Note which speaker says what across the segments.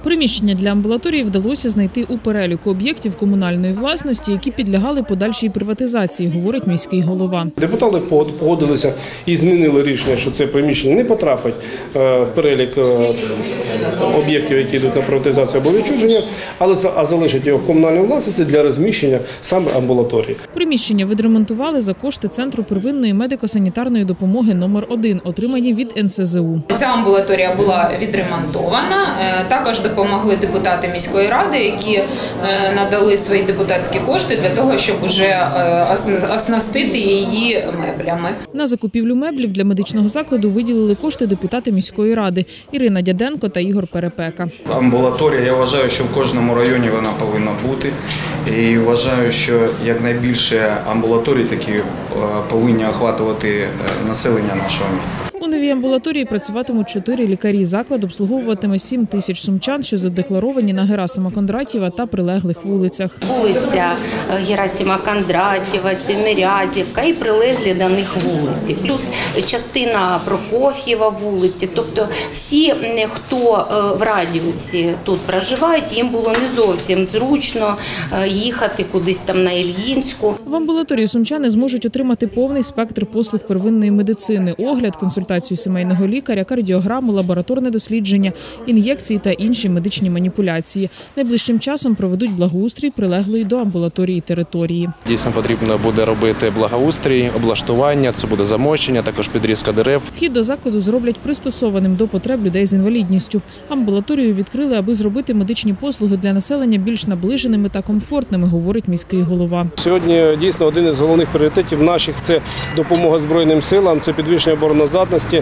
Speaker 1: Приміщення для амбулаторії вдалося знайти у переліку об'єктів комунальної власності, які підлягали подальшій приватизації, говорить міський голова.
Speaker 2: Депутати погодилися і змінили рішення, що це приміщення не потрапить в перелік об'єктів, які йдуть на приватизацію або відчуження, а залишать його в комунальній власності для розміщення саме амбулаторії.
Speaker 1: Приміщення відремонтували за кошти Центру первинної медико-санітарної допомоги номер 1, отримані від НСЗУ.
Speaker 3: Ця амбулаторія була відремонтована. Також допомогли депутати міської ради, які надали свої депутатські кошти для того, щоб вже оснастити її меблями.
Speaker 1: На закупівлю меблів для медичного закладу виділили кошти депутати міської ради Ірина Дяденко та Ігор Перепека.
Speaker 4: Амбулаторія, я вважаю, що в кожному районі вона повинна бути. І вважаю, що якнайбільше амбулаторій такі повинні охватувати населення нашого міста.
Speaker 1: У новій амбулаторії працюватимуть 4 лікарі. Заклад обслуговуватиме 7 тисяч сумчан, що задекларовані на Герасима Кондратєва та прилеглих вулицях.
Speaker 5: Вулиця Герасима Кондратєва, Тимирязівка і прилеглі до них вулиці. Плюс частина Прокоф'єва вулиці. Тобто всі, хто в радіусі тут проживають, їм було не зовсім зручно їхати кудись там на Ільїнську.
Speaker 1: В амбулаторії сумчани зможуть отримати повний спектр послуг первинної медицини – огляд, консультацію сімейного лікаря, кардіограму, лабораторне дослідження, ін'єкції та інші медичні маніпуляції. Найближчим часом проведуть благоустрій прилеглої до амбулаторії території.
Speaker 6: Дійсно потрібно буде робити благоустрій, облаштування, це буде замощення, також підрізка дерев.
Speaker 1: Вхід до закладу зроблять пристосованим до потреб людей з інвалідністю. Амбулаторію відкрили, аби зробити медичні послуги для населення більш наближеними та комфортними, говорить міський голова.
Speaker 2: Сьогодні дійсно один із головних пріоритетів наших – це допомога Збройним силам, це підвищення обороноздатності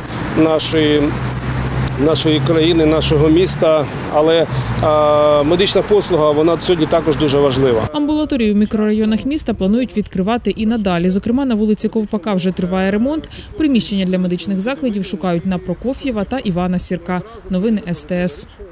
Speaker 2: нашої країни, нашого міста, але медична послуга, вона сьогодні також дуже важлива.
Speaker 1: Амбулаторії у мікрорайонах міста планують відкривати і надалі. Зокрема, на вулиці Ковпака вже триває ремонт. Приміщення для медичних закладів шукають на Прокоф'єва та Івана Сірка. Новини СТС.